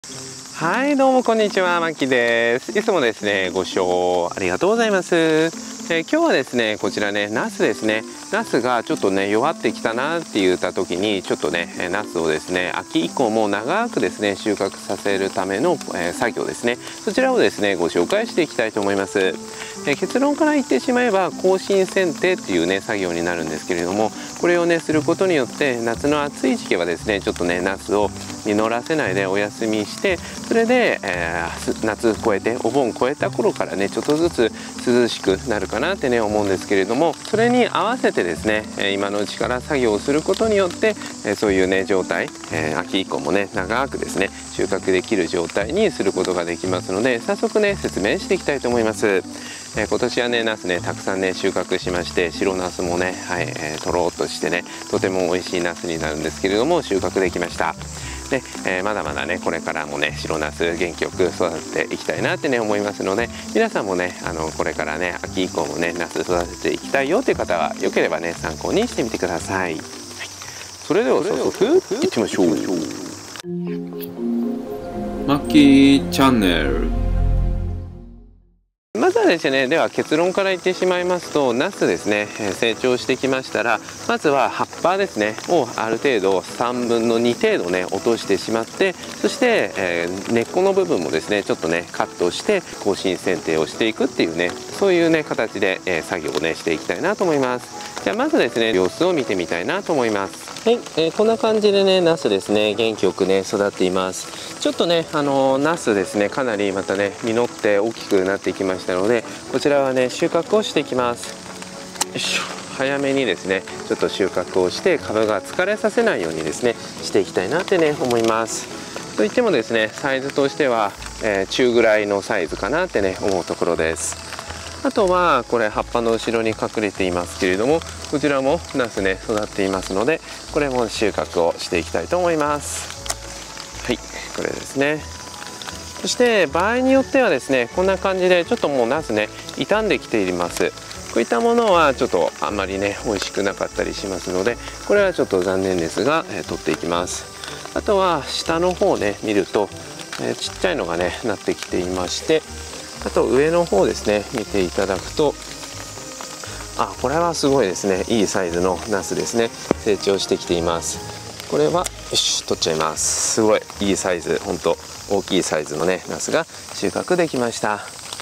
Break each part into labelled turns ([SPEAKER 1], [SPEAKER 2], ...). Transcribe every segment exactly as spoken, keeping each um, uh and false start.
[SPEAKER 1] はい、どうもこんにちは、まきです。いつもですね、ご視聴ありがとうございます。えー、今日はですね、こちらね、ナスですね。ナスがちょっとね、弱ってきたなって言った時に、ちょっとね、ナスをですね、秋以降も長くですね、収穫させるための、えー、作業ですね。そちらをですね、ご紹介していきたいと思います。えー、結論から言ってしまえば、更新剪定っていうね、作業になるんですけれども、これをね、することによって、夏の暑い時期はですね、ちょっとね、ナスを実らせないでお休みして、それで、えー、夏越えてお盆越えた頃からねちょっとずつ涼しくなるかなってね思うんですけれども、それに合わせてですね今のうちから作業をすることによってそういうね状態、えー、秋以降もね長くですね収穫できる状態にすることができますので、早速ね説明していきたいと思います。えー、今年はねナスねたくさんね収穫しまして、白ナスもね、はいえー、とろっとしてねとても美味しいナスになるんですけれども収穫できました。で、えー、まだまだねこれからもね白ナス元気よく育てていきたいなってね思いますので、皆さんもねあのこれからね秋以降もねナス育てていきたいよという方はよければね参考にしてみてください。はい、それでは早速いきましょう。
[SPEAKER 2] マッキーチャンネル。
[SPEAKER 1] まずはですね、では結論から言ってしまいますと、ナスですね、成長してきましたら、まずは葉っぱですねをある程度さんぶんのに程度ね落としてしまって、そして、えー、根っこの部分もですねちょっとねカットして更新剪定をしていくっていうね、そういうね形で、えー、作業をねしていきたいなと思います。じゃあまずですね様子を見てみたいなと思います。はい、えー、こんな感じでねナスですね元気よくね育っています。ちょっとねあのナスですねかなりまたね実って大きくなってきましたので、こちらはね収穫をしていきます。よいしょ、早めにですねちょっと収穫をして株が疲れさせないようにですねしていきたいなってね思います。といってもですねサイズとしては、えー、中ぐらいのサイズかなってね思うところです。あとはこれ葉っぱの後ろに隠れていますけれども、こちらもナスね育っていますので、これも収穫をしていきたいと思います。はい、これですね。そして場合によってはですねこんな感じでちょっともうナスね傷んできています。こういったものはちょっとあんまりね美味しくなかったりしますので、これはちょっと残念ですが、えー、取っていきます。あとは下の方ね見ると、えー、ちっちゃいのがねなってきていまして、あと上の方ですね見ていただくと、あ、これはすごいですね、いいサイズのナスですね、成長してきています。これはよし取っちゃいます。すごいいいサイズ、本当大きいサイズのねナスが収穫できました。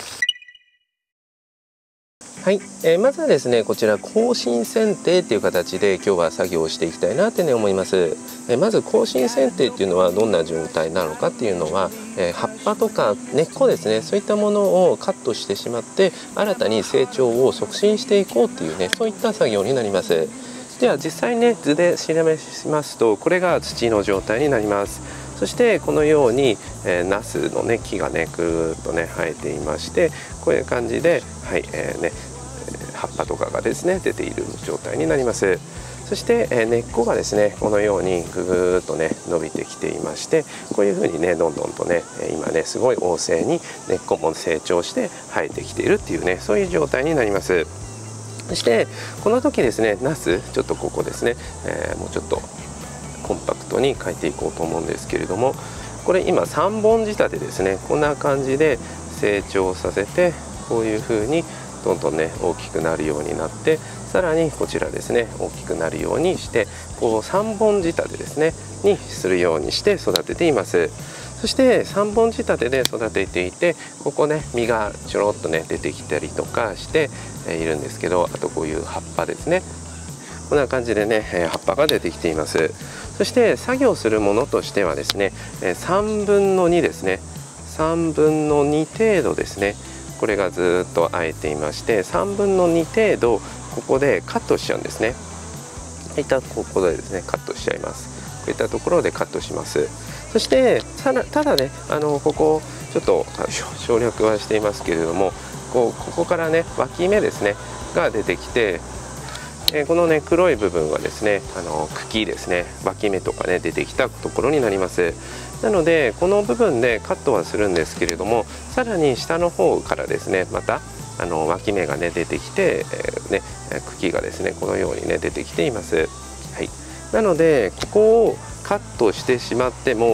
[SPEAKER 1] はい、えー、まずはですねこちら更新剪定っていう形で今日は作業をしていきたいなってね思います。えー、まず更新剪定っていうのはどんな状態なのかっていうのは、えー、葉っぱとか根っこですね、そういったものをカットしてしまって新たに成長を促進していこうっていうね、そういった作業になります。では実際にね図で示しますと、これが土の状態になります。そしてこのように、えー、ナスのね木がねぐーっとね生えていまして、こういう感じで、はいえーね、葉っぱとかがですね出ている状態になります。そして、えー、根っこがですねこのようにぐぐーっとね伸びてきていまして、こういうふうにねどんどんとね今ねすごい旺盛に根っこも成長して生えてきているっていうね、そういう状態になります。そしてこの時ですねナスちょっとここですね、えー、もうちょっとコンパクトに描いていこうと思うんですけれども、これ今さんぼん仕立てですね、こんな感じで成長させて、こういう風にどんどんね大きくなるようになって、さらにこちらですね大きくなるようにして、こうさんぼん仕立てですねにするようにして育てています。そしてさんぼん仕立てで育てていて、ここね実がちょろっとね出てきたりとかしているんですけど、あとこういう葉っぱですね、こんな感じでね葉っぱが出てきています。そして作業するものとしてはですねさんぶんのにですね、さんぶんのに程度ですね、これがずっとあえていまして、さんぶんのに程度ここでカットしちゃうんですね。こういったここでですねカットしちゃいます。こういったところでカットします。そしてただねあのここちょっと省略はしていますけれども、こうここからね脇芽ですねが出てきて、えー、このね黒い部分はですねあの茎ですね、脇芽とかね出てきたところになります。なのでこの部分でカットはするんですけれども、さらに下の方からですねまたあの脇芽がね出てきて、えー、ね茎がですねこのようにね出てきています。はい、なのでここをカットしてしまっても、こ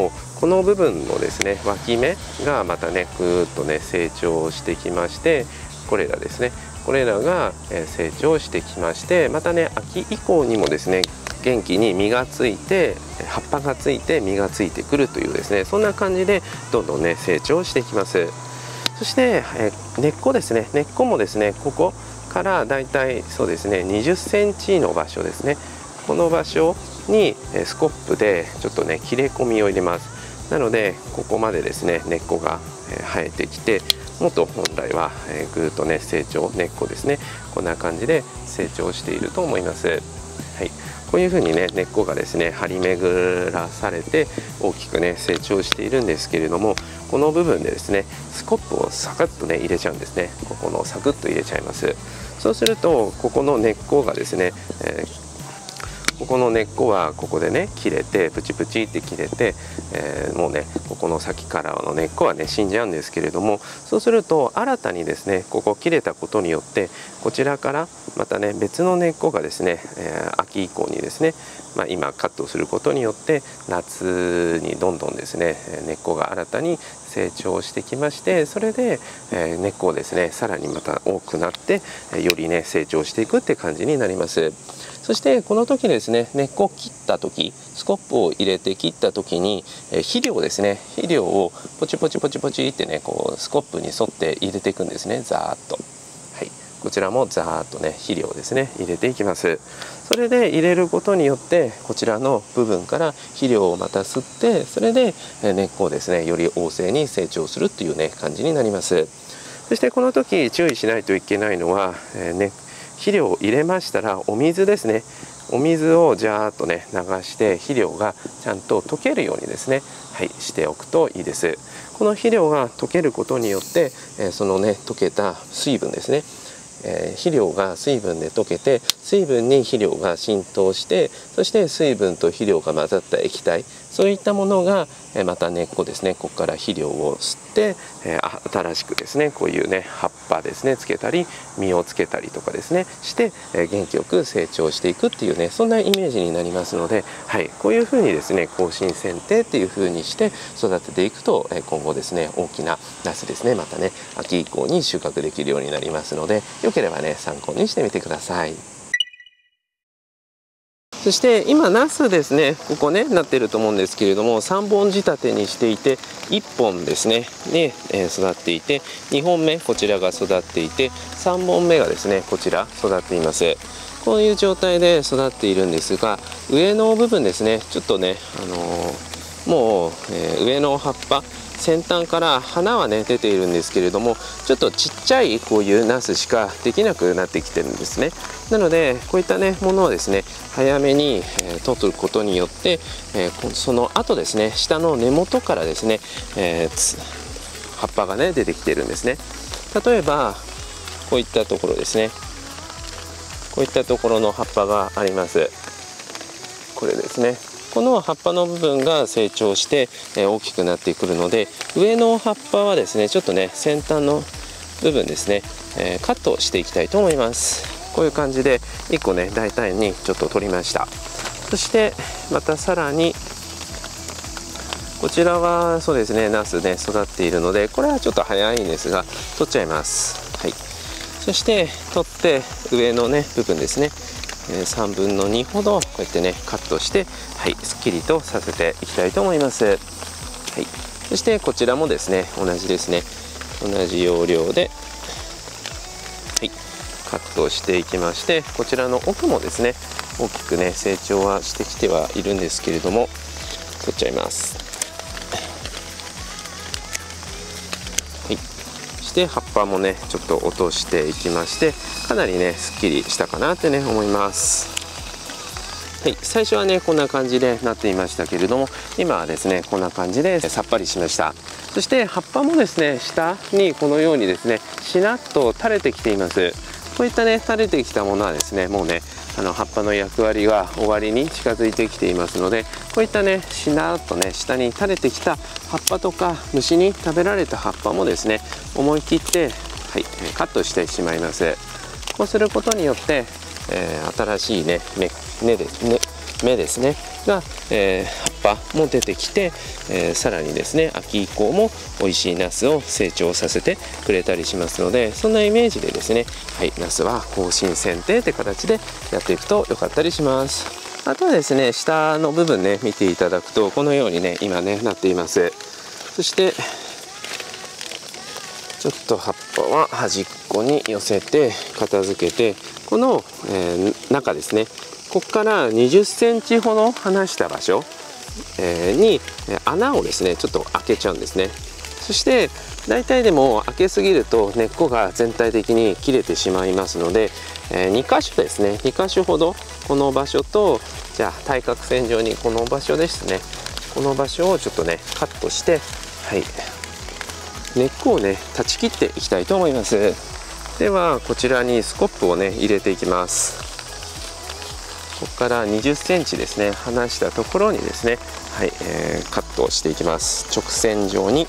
[SPEAKER 1] この部分のですね脇芽がまたねぐーっとね成長してきまして、これらですねこれらが成長してきまして、またね秋以降にもですね元気に実がついて葉っぱがついて実がついてくるというですね、そんな感じでどんどんね成長していきます。そして、え根っこですね、根っこもですねここからだいたいそうですねにじゅっセンチの場所ですね、この場所にスコップでちょっとね切れ込みを入れます。なのでここまでですね根っこが生えてきて、もっと本来はぐーっとね成長、根っこですねこんな感じで成長していると思います。はい、こういうふうにね根っこがですね張り巡らされて大きくね成長しているんですけれども、この部分でですねスコップをサクッとね入れちゃうんですね。ここのサクッと入れちゃいます。そうするとここの根っこがですね、えーここの根っこはここでね切れてプチプチって切れて、えー、もうねここの先からの根っこはね死んじゃうんですけれども、そうすると新たにですねここ切れたことによってこちらからまたね別の根っこがですね、えー、秋以降にですね、まあ、今カットすることによって夏にどんどんですね根っこが新たに成長してきまして、それで、えー、根っこをですねさらにまた多くなってよりね成長していくって感じになります。そしてこの時ですね根っこを切った時、スコップを入れて切った時に肥料ですね、肥料をポチポチポチポチってねこうスコップに沿って入れていくんですね、ザーッと。はい、こちらもザーッとね肥料ですね入れていきます。それで入れることによってこちらの部分から肥料をまた吸って、それで根っこをですねより旺盛に成長するっていうね感じになります。そしてこの時注意しないといけないのは、えーね肥料を入れましたらお水ですね、お水をジャーっとね流して肥料がちゃんと溶けるようにですね、はい、しておくといいです。この肥料が溶けることによって、えー、そのね溶けた水分ですね、えー、肥料が水分で溶けて水分に肥料が浸透して、そして水分と肥料が混ざった液体、そういったものがまた根っこですね、ここから肥料を吸って新しくですねこういうね葉っぱですねつけたり実をつけたりとかですねして元気よく成長していくっていうね、そんなイメージになりますので、はい、こういうふうにですね更新剪定っていうふうにして育てていくと今後ですね大きなナスですねまたね秋以降に収穫できるようになりますので、よければね参考にしてみてください。そして今ナスですねここねなってると思うんですけれども、さんぼん仕立てにしていていっぽんですねに育っていて、にほんめこちらが育っていて、さんぼんめがですねこちら育っています。こういう状態で育っているんですが、上の部分ですねちょっとね、あのー、もう、えー、上の葉っぱ先端から花はね出ているんですけれども、ちょっとちっちゃいこういうナスしかできなくなってきてるんですね。なのでこういったねものをですね早めに、えー、取ることによって、えー、その後ですね下の根元からですね、えー、葉っぱがね出てきてるんですね。例えばこういったところですね、こういったところの葉っぱがあります。これですね、この葉っぱの部分が成長して大きくなってくるので、上の葉っぱはですねちょっとね先端の部分ですね、えー、カットしていきたいと思います。こういう感じでいっこね大胆にちょっと取りました。そしてまたさらにこちらはそうですねナスね育っているので、これはちょっと早いんですが取っちゃいます。はい、そして取って上のね部分ですねさんぶんのにほどこうやってねカットして、はい、すっきりとさせていきたいと思います。はい、そしてこちらもですね同じですね同じ要領で、はい、カットしていきまして、こちらの奥もですね大きくね成長はしてきてはいるんですけれども取っちゃいます。はい、そして葉っぱもねちょっと落としていきまして、かなりねすっきりしたかなってね思います。はい、最初はねこんな感じでなっていましたけれども、今はですねこんな感じでさっぱりしました。そして葉っぱもですね下にこのようにですねしなっと垂れてきています。こういったね垂れてきたものはですねもうねあの葉っぱの役割が終わりに近づいてきていますので、こういったねしなっとね下に垂れてきた葉っぱとか虫に食べられた葉っぱもですね思い切って、はい、カットしてしまいます。こうすることによって、えー、新しいね芽、芽で、ね、芽ですねが、えー、葉っぱも出てきて、えー、さらにですね秋以降も美味しいナスを成長させてくれたりしますので、そんなイメージでですね、はい、ナスは更新剪定って形でやっていくと良かったりします。あとはですね下の部分ね見ていただくとこのようにね今ねなっています。そしてちょっと葉っぱは端っこに寄せて片付けて、この、えー、中ですね、ここからにじゅっセンチほど離した場所、えー、に穴をですねちょっと開けちゃうんですね。そして大体でも開けすぎると根っこが全体的に切れてしまいますので、えー、に箇所ですねに箇所ほどこの場所と、じゃあ対角線上にこの場所ですね、この場所をちょっとねカットして、はい、根っこをね断ち切っていきたいと思います。ではこちらにスコップをね入れていきます。ここからにじゅっセンチですね離したところにですね、はい、えー、カットをしていきます。直線状に。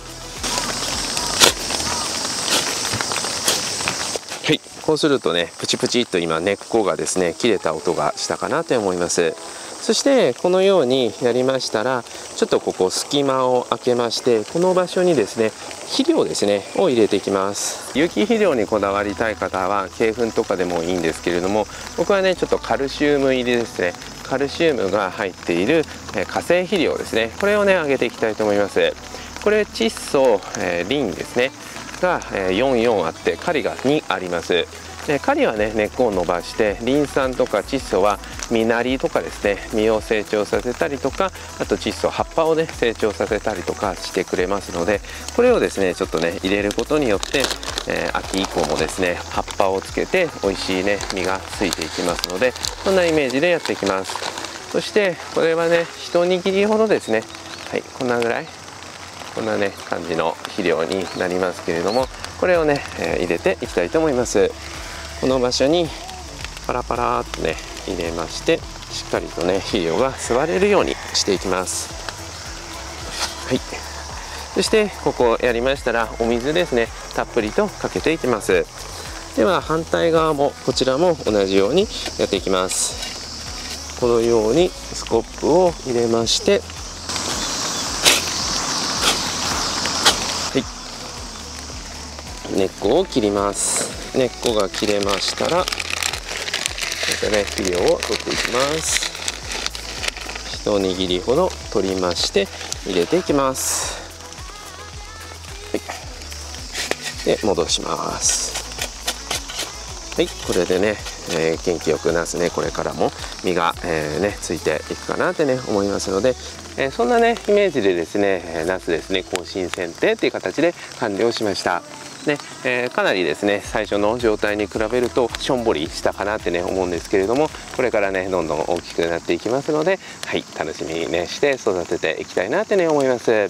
[SPEAKER 1] はい、こうするとねプチプチっと今根っこがですね切れた音がしたかなと思います。そしてこのようにやりましたら、ちょっとここ隙間を空けまして、この場所にですね肥料ですねを入れていきます。有機肥料にこだわりたい方は鶏粉とかでもいいんですけれども、僕はねちょっとカルシウム入りですね、カルシウムが入っている化成肥料ですね、これをねあげていきたいと思います。これ窒素、えー、リンですねがよん、よんあって、カリがにあります。でカリはね根っこを伸ばして、リン酸とか窒素は実なりとかですね実を成長させたりとか、あと窒素葉っぱをね成長させたりとかしてくれますので、これをですねちょっとね入れることによって、えー、秋以降もですね葉っぱをつけて美味しいね実がついていきますので、そんなイメージでやっていきます。そしてこれはね一握りほどですね、はい、こんなぐらいこんなね感じの肥料になりますけれども、これをね、えー、入れていきたいと思います。この場所にパラパラっとね入れまして、しっかりとね肥料が吸われるようにしていきます。はい、そしてここやりましたらお水ですねたっぷりとかけていきます。では反対側もこちらも同じようにやっていきます。このようにスコップを入れまして、根っこを切ります。根っこが切れましたら、こうやってね肥料を取っていきます。一握りほど取りまして入れていきます。はい、で戻します。はい、これでね、えー、元気よくナスねこれからも実が、えー、ねついていくかなってね思いますので、えー、そんなねイメージでですねナスですね更新剪定っていう形で完了しました。ねえー、かなりですね最初の状態に比べるとしょんぼりしたかなってね思うんですけれども、これからねどんどん大きくなっていきますので、はい、楽しみにねして育てていきたいなってね思います。はい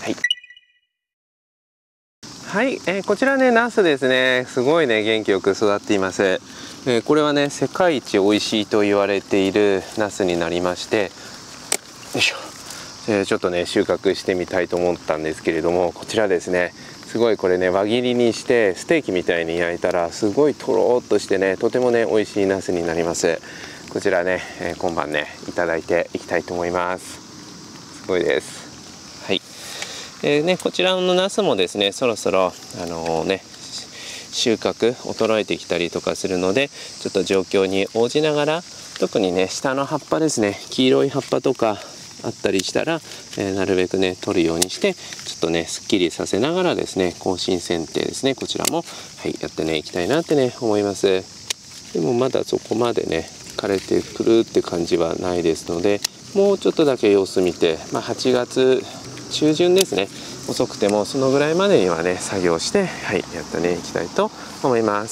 [SPEAKER 1] はい、えー、こちらねナスですね、すごいね元気よく育っています。えー、これはね世界一美味しいと言われているナスになりまして、よいしょ、えー、ちょっとね収穫してみたいと思ったんですけれども、こちらですねすごいこれね輪切りにしてステーキみたいに焼いたらすごいとろーっとしてねとてもね美味しいナスになります。こちらね、えー、今晩ねいただいていきたいと思います。すごいです。はい、えーね、こちらのナスもですねそろそろあのー、ね収穫衰えてきたりとかするので、ちょっと状況に応じながら、特にね下の葉っぱですね黄色い葉っぱとかあったりしたら、えー、なるべくね取るようにして、ちょっとねすっきりさせながらですね更新剪定ですねこちらも、はい、やってねいきたいなってね思います。でもまだそこまでね枯れてくるって感じはないですので、もうちょっとだけ様子見て、まあ、はちがつちゅうじゅんですね、遅くてもそのぐらいまでにはね作業して、はい、やってねいきたいと思います。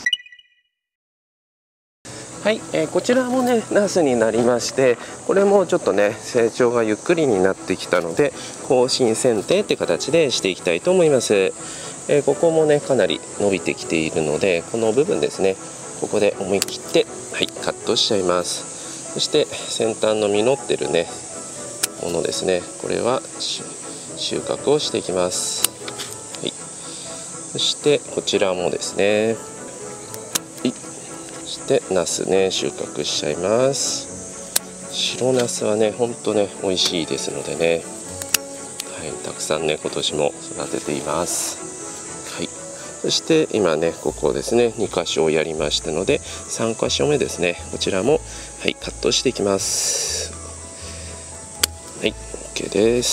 [SPEAKER 1] はい、えー、こちらもねナスになりまして、これもちょっとね成長がゆっくりになってきたので更新剪定って形でしていきたいと思います。えー、ここもねかなり伸びてきているので、この部分ですねここで思い切って、はい、カットしちゃいます。そして先端の実ってるねものですね、これは収穫をしていきます。はい、そしてこちらもですね、はい、そしてナスね収穫しちゃいます。 白ナスはねほんとね美味しいですのでね、はい、たくさんね今年も育てています。はい、そして今ねここですねに箇所をやりましたのでさん箇所目ですね、こちらもはいカットしていきます。はい OK です。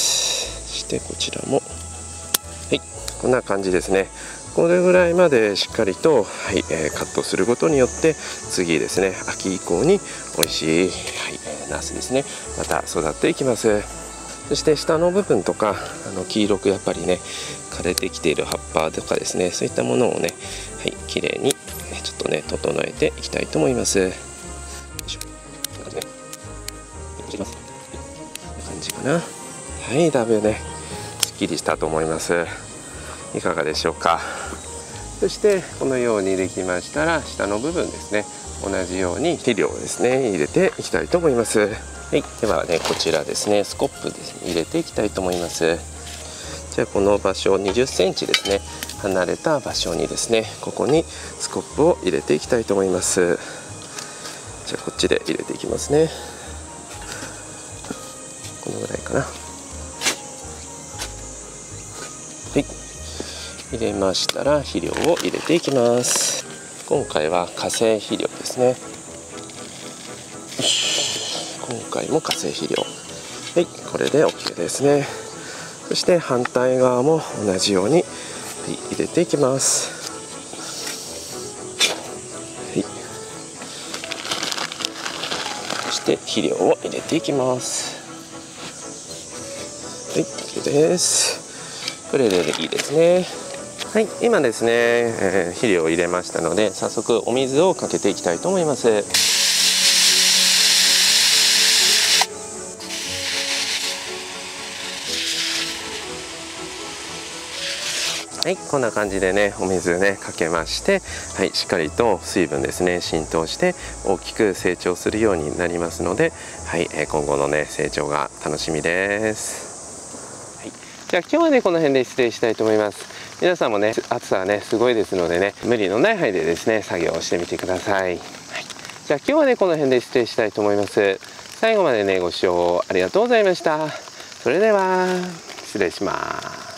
[SPEAKER 1] そしてこちらもはいこんな感じですね。これぐらいまでしっかりと、はいえー、カットすることによって次ですね秋以降に美味しい、はいえー、ナスですねまた育っていきます。そして下の部分とかあの黄色くやっぱりね枯れてきている葉っぱとかですね、そういったものをねはい綺麗にちょっとね整えていきたいと思います。よいしょ、こんな感じね。こんな感じかな。はいだいぶねすっきりしたと思います。いかがでしょうか。そしてこのようにできましたら下の部分ですね同じように肥料をですね入れていきたいと思います。はい、ではねこちらですねスコップですね入れていきたいと思います。じゃあこの場所にじゅっセンチですね離れた場所にですねここにスコップを入れていきたいと思います。じゃあこっちで入れていきますね。このぐらいかな。はい入れましたら肥料を入れていきます。今回は化成肥料ですね。今回も化成肥料、はいこれで OK ですね。そして反対側も同じように、はい、入れていきます。はい、そして肥料を入れていきます。はい OK です。これでいいですね。はい、今ですね、えー、肥料を入れましたので早速お水をかけていきたいと思います。はいこんな感じでねお水ねかけまして、はい、しっかりと水分ですね浸透して大きく成長するようになりますので、はい、今後のね成長が楽しみです。はい、じゃあ今日はねこの辺で失礼したいと思います。皆さんもね暑さはねすごいですのでね無理のない範囲でですね作業をしてみてください。はい、じゃあ今日はねこの辺で失礼したいと思います。最後までねご視聴ありがとうございました。それでは失礼します。